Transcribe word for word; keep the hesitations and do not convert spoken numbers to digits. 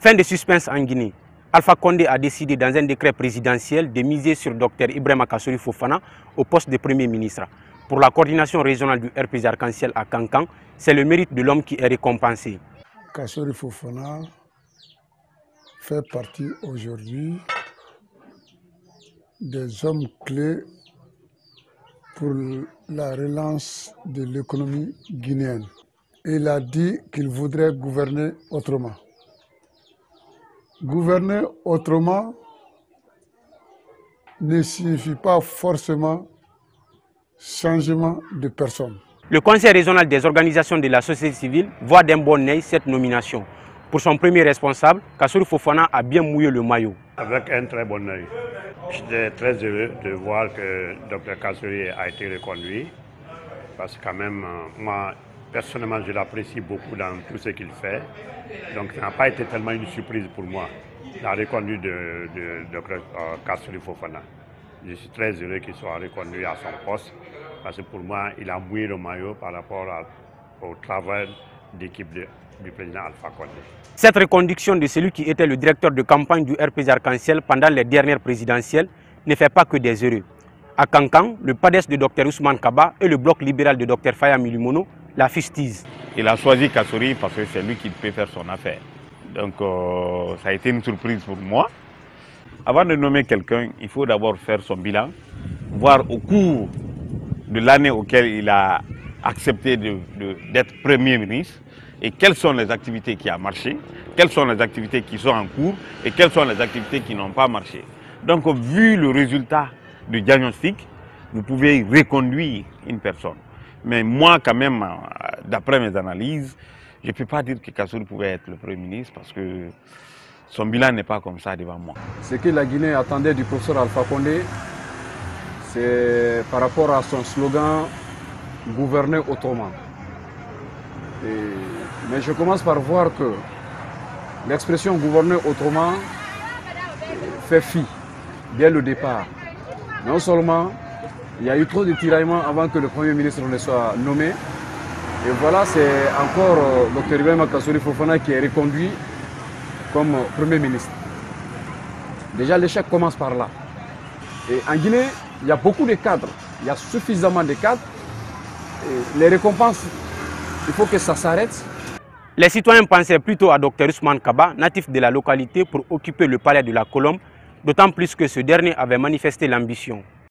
Fin de suspense en Guinée. Alpha Condé a décidé dans un décret présidentiel de miser sur Dr Ibrahima Kassori Fofana au poste de Premier ministre. Pour la coordination régionale du R P G Arc-en-Ciel à Kankan, c'est le mérite de l'homme qui est récompensé. Kassori Fofana fait partie aujourd'hui des hommes clés pour la relance de l'économie guinéenne. Il a dit qu'il voudrait gouverner autrement. Gouverner autrement ne signifie pas forcément changement de personne. Le Conseil régional des organisations de la société civile voit d'un bon œil cette nomination. Pour son premier responsable, Kassori Fofana a bien mouillé le maillot. Avec un très bon œil. J'étais très heureux de voir que Dr Kassori a été reconduit. Parce que quand même, moi, personnellement, je l'apprécie beaucoup dans tout ce qu'il fait. Donc ça n'a pas été tellement une surprise pour moi, la reconduite de, de, de Dr Kassori Fofana. Je suis très heureux qu'il soit reconduit à son poste. Parce que pour moi, il a mouillé le maillot par rapport à, au travail d'équipe du président Alpha Condé. Cette reconduction de celui qui était le directeur de campagne du R P G Arc-en-Ciel pendant les dernières présidentielles ne fait pas que des heureux. À Kankan, le P A D E S de Dr Ousmane Kaba et le bloc libéral de Dr Faya Milimono la fustisent. Il a choisi Kassori parce que c'est lui qui peut faire son affaire. Donc euh, ça a été une surprise pour moi. Avant de nommer quelqu'un, il faut d'abord faire son bilan, voir au cours de l'année auquel il a accepté d'être Premier ministre et quelles sont les activités qui ont marché, quelles sont les activités qui sont en cours et quelles sont les activités qui n'ont pas marché. Donc vu le résultat du diagnostic, vous pouvez reconduire une personne. Mais moi quand même, d'après mes analyses, je ne peux pas dire que Kassori pouvait être le Premier ministre parce que son bilan n'est pas comme ça devant moi. Ce que la Guinée attendait du professeur Alpha Condé, c'est par rapport à son slogan « Gouverner autrement ». Mais je commence par voir que l'expression « gouverner autrement » fait fi dès le départ. Non seulement il y a eu trop de tiraillements avant que le Premier ministre ne soit nommé, et voilà, c'est encore euh, Dr Ibrahima Kassori Fofana qui est reconduit comme euh, Premier ministre. Déjà, l'échec commence par là. Et en Guinée, il y a beaucoup de cadres, il y a suffisamment de cadres. Et les récompenses, il faut que ça s'arrête. Les citoyens pensaient plutôt à Dr Ousmane Kaba, natif de la localité, pour occuper le palais de la Colombe, d'autant plus que ce dernier avait manifesté l'ambition.